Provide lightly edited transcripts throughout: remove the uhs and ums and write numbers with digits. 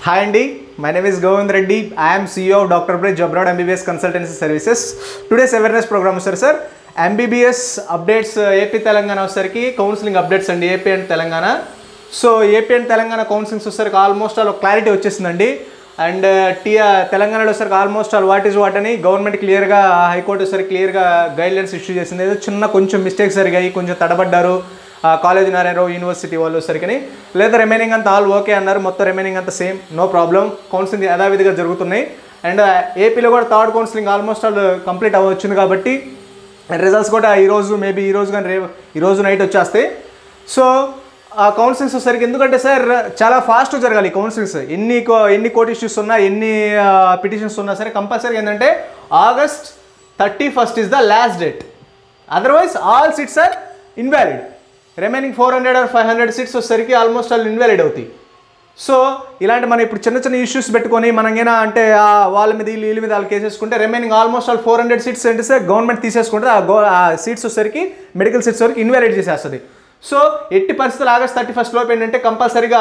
Hi Andy, my name is Govind Reddy. I am CEO of Dr. Bridge Abroad MBBS Consultancy Services. Today's awareness program sir MBBS updates AP Telangana sariki counseling updates and AP and Telangana. So AP and Telangana counseling sariki almost all clarity vachesundandi and Telangana lo sariki almost all what is what ani government clear ga high court sariki clear ga guidelines issue chesindi. Edo chinna koncham mistakes జరిగాయి, కొంచెం తడబడ్డారు college Narayana Rao university వాళ్ళు సరికని, లేదా remaining అంతా all okay అన్నారు, మొత్తం remaining అంతా same, no problem, counselling యథావిధిగా జరుగుతున్నాయి. అండ్ ఏపీలో కూడా third counselling almost all complete అవ్వచ్చింది కాబట్టి రిజల్ట్స్ కూడా ఈరోజు మేబీ ఈరోజు కానీ ఈరోజు నైట్ వచ్చేస్తాయి. సో ఆ కౌన్సిలింగ్స్ సరికి ఎందుకంటే సార్ చాలా ఫాస్ట్గా జరగాలి కౌన్సిలింగ్స్. ఎన్ని కోర్ట్ ఇష్యూస్ ఉన్నా, ఎన్ని పిటిషన్స్ ఉన్నా సరే కంపల్సరీ ఏంటంటే August 31st is the last date. Otherwise all seats are invalid. Remaining 400 or 500 seats వచ్చేసరికి ఆల్మోస్ట్ ఆల్ ఇన్వాలిడ్ అవుతాయి. సో ఇలాంటి మనం ఇప్పుడు చిన్న చిన్న ఇష్యూస్ పెట్టుకొని మనకేనా అంటే వాళ్ళ మీద వీళ్ళ మీద వాళ్ళు కేసేసుకుంటే రిమైనింగ్ ఆల్మోస్ట్ ఆల్ 400 సీట్స్ అంటే సార్ గవర్నమెంట్ తీసేసుకుంటే ఆ సీట్స్ వచ్చేసరికి మెడికల్ సీట్స్ వరకు ఇన్వాలిడ్ చేసేస్తుంది. సో ఎట్టి పరిస్థితులు August 31st లోపు ఏంటంటే కంపల్సరీగా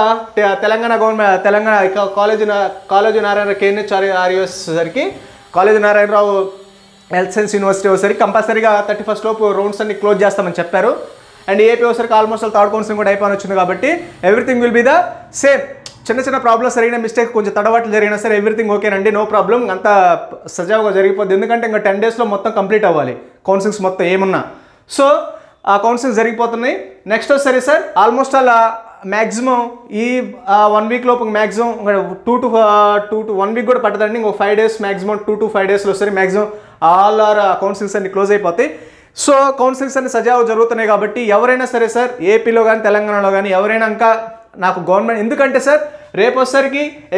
తెలంగాణ కాలేజ్ నారాయణ KNH సరికి college Narayanarao health science university వచ్చేసరికి కంపల్సరీగా 31st లోపు రౌండ్స్ అన్ని క్లోజ్ చేస్తామని చెప్పారు. అండ్ ఏపీ వచ్చరికి ఆల్మోస్ట్ థర్డ్ కౌన్సిలింగ్ కూడా అయిపోయి వచ్చింది కాబట్టి everything will be the same. చిన్న ప్రాబ్లమ్స్ జరిగిన మిస్టేక్ కొంచెం తడబాట్లు జరిగినా సరే ఎవ్రీథింగ్ ఓకేనండి, నో ప్రాబ్లం, అంతా సజావుగా జరిగిపోద్ది. ఎందుకంటే ఇంకా 10 daysలో మొత్తం కంప్లీట్ అవ్వాలి కౌన్సిలింగ్స్ మొత్తం ఏమున్నా. సో ఆ కౌన్సిలింగ్స్ జరిగిపోతున్నాయి. నెక్స్ట్ వచ్చేసరి సార్ ఆల్మోస్ట్ అలా మ్యాక్సిమం ఈ 1 week లోపు మ్యాక్సిమం 2 to 1 week కూడా పట్టదండి, ఇంకో 5 days మ్యాక్సిమం 2 to 5 daysలో సరే మ్యాక్సిమం ఆల్ కౌన్సిలింగ్స్ అన్ని క్లోజ్ అయిపోతాయి. సో కౌన్సిలింగ్స్ అన్ని సజావు జరుగుతున్నాయి కాబట్టి ఎవరైనా సరే సార్ ఏపీలో కానీ తెలంగాణలో కానీ ఎవరైనా ఇంకా నాకు గవర్నమెంట్, ఎందుకంటే సార్ రేపు వచ్చేసరికి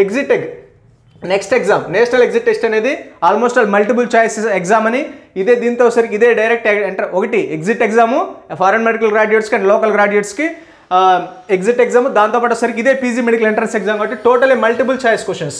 next exam national exit test అనేది almost all multiple choice exam అని, దీంతో వచ్చేసరికి ఇదే డైరెక్ట్ ఎంటర్ ఒకటి ఎగ్జిట్ ఎగ్జాము ఫారెన్ మెడికల్ గ్రాడ్యుయేట్స్కి అండ్ లోకల్ గ్రాడ్యుయేట్స్కి ఎగ్జిట్ ఎగ్జామ్, దాంతోపాటు వచ్చేసరికి ఇదే పీజీ మెడికల్ ఎంట్రన్స్ ఎగ్జామ్ కాబట్టి totally multiple choice questions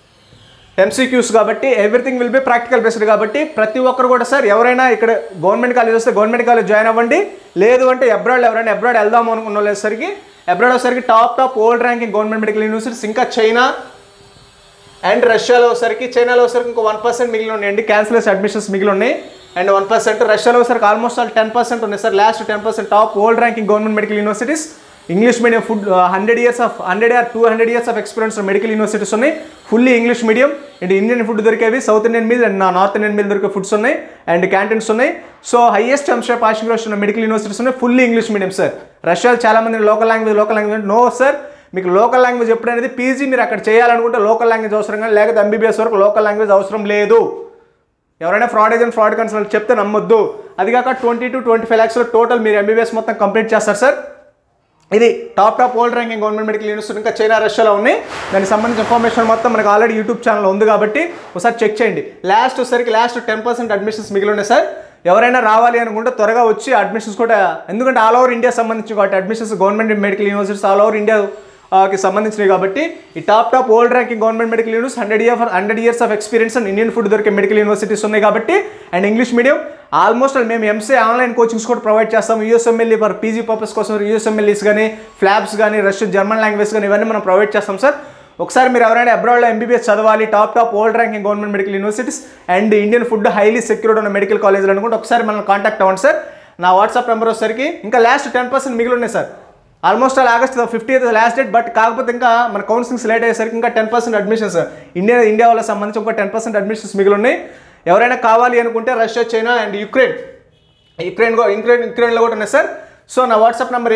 MCQs కాబట్టి everything will be practical based కాబట్టి ప్రతి ఒక్కరు కూడా సార్ ఎవరైనా ఇక్కడ గవర్నమెంట్ కాలేజ్ వస్తే గవర్నమెంట్ కాలేజ్ జాయిన్ అవ్వండి, లేదు అంటే ఎవరైనా అబ్రాడ్ వెళ్దాము అనుకున్న వాళ్ళేసరికి అబ్రాడ్ వచ్చేసరికి top old ranking government medical universities ఇంకా చైనా అండ్ రష్యాలో వచ్చేసరికి చైనాలో వచ్చేసరికి ఇంకో 1% మిగిలి ఉన్నాయండి, క్యాన్సిలేషన్ అడ్మిషన్స్ మిగిలి ఉన్నాయి. అండ్ 1% రష్యాలో వచ్చేసరికి ఆల్మోస్ట్ ఆల్ 10% ఉన్నాయి sir, last 10% top old ranking government medical universities. English medium food 100 or 200 years of experience medical universities ఉన్నాయి, fully English medium. And Indian food దొరికేవి, south Indian meal and north Indian meal దొరికే foods ఉన్నాయి and canteens ఉన్నాయి. So highest ఎంషా passing ratio ఉన్న medical universities ఉన్నాయి, fully English medium sir. రష్యాలో చాలా మంది లోకల్ లాంగ్వేజ్ నో సార్, మీకు లోకల్ లాంగ్వేజ్ ఎప్పుడనేది పీజీ మీరు అక్కడ చేయాలనుకుంటే లోకల్ లాంగ్వేజ్ అవసరం కానీ, లేకపోతే MBBS వరకు లోకల్ లాంగ్వేజ్ అవసరం లేదు. ఎవరైనా ఫ్రాడ్ కన్సల్ట్ చెప్తే నమ్మొద్దు. అది కాక 20 to 25 lakhs టోటల్ మీరు MBBS మొత్తం కంప్లీట్ చేస్తారు సార్. ఇది top old ranking government medical university ఇంకా చైనా రష్యాలో ఉన్నాయి. దానికి సంబంధించిన ఇన్ఫర్మేషన్ మొత్తం మనకు ఆల్రెడీ యూట్యూబ్ ఛానల్ ఉంది కాబట్టి ఒకసారి చెక్ చేయండి. లాస్ట్ 10% అడ్మిషన్స్ మిగిలి ఉన్నాయి సార్. ఎవరైనా రావాలి అనుకుంటే త్వరగా వచ్చి అడ్మిషన్స్ కూడా, ఎందుకంటే ఆల్ ఓవర్ ఇండియా సంబంధించి కాబట్టి admissions government medical universities all over ఇండియాకి సంబంధించినవి కాబట్టి ఈ top old ranking government medical university 100 years of experience and Indian food దొరికే మెడికల్ యూనివర్సిటీస్ ఉన్నాయి కాబట్టి అండ్ ఇంగ్లీష్ మీడియం ఆల్మోస్ట్ మేము MCA ఆన్లైన్ కోచింగ్స్ కూడా ప్రొవైడ్ చేస్తాము. USMLE ఫర్ పీజీ పర్పస్ కోసం USMLEs కానీ ఫ్లాప్స్ కానీ రష్యన్ జర్మన్ లాంగ్వేజ్ కానీ ఇవన్నీ మనం ప్రొవైడ్ చేస్తాం సార్. ఒకసారి మీరు ఎవరైనా అబ్రాడ్లో MBBS చదవాలి, top old ranking government medical universities and Indian food highly secured ఉన్న మెడికల్ కాలేజీలు అనుకుంటే ఒకసారి మనం కాంటాక్ట్ అవ్వండి సార్. నా వాట్సాప్ నెంబర్ వచ్చేసరికి ఇంకా లాస్ట్ 10% మిగిలి ఉన్నాయి sir. Almost all August 50th last date, but కాకపోతే ఇంకా మన కౌన్సిలింగ్స్ లేట్ అయ్యేసరికి ఇంకా 10% అడ్మిషన్స్ ఇండియా వాళ్ళకి సంబంధించి ఒక 10% అడ్మిషన్స్ మిగిలి ఉన్నాయి. ఎవరైనా కావాలి అనుకుంటే రష్యా, చైనా అండ్ యుక్రెయిన్లో కూడా ఉన్నాయి సార్. సో నా వాట్సాప్ నెంబర్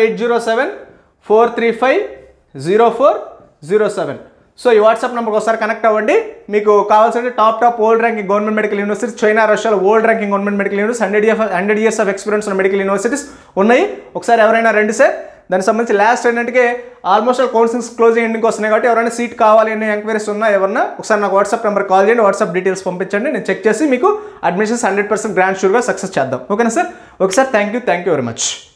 8074350407. సో ఈ వాట్సాప్ నెంబర్కి ఒకసారి కనెక్ట్ అవ్వండి. మీకు కావాల్సిన top old ranking government medical universities China రష్యాలో old ranking government medical universities 100 years of experience ఉన్న మెడికల్ యూనివర్సిటీస్ ఉన్నాయి. ఒకసారి ఎవరైనా రండి సార్. దానికి సంబంధించి లాస్ట్ ఏంటంటే almost all counsellings close ending వస్తున్నాయి కాబట్టి ఎవరైనా సీట్ కావాలి అనే ఎంక్వైరీస్ ఉన్నా ఎవరన్నా ఒకసారి నాకు వాట్సాప్ నెంబర్ కాల్ చేయండి, వాట్సాప్ డీటెయిల్స్ పంపించండి, నేను చెక్ చేసి మీకు అడ్మిషన్స్ 100% గ్రాండ్ షూర్గా సక్సెస్ చేద్దాం. ఓకేనా సార్? ఒకసారి థ్యాంక్ యూ వెరీ మచ్.